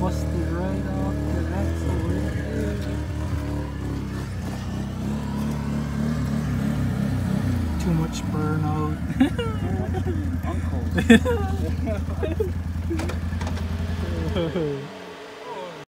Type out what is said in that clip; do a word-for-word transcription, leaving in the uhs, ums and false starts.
busted right off the axle right there. Too much burnout. Uncles.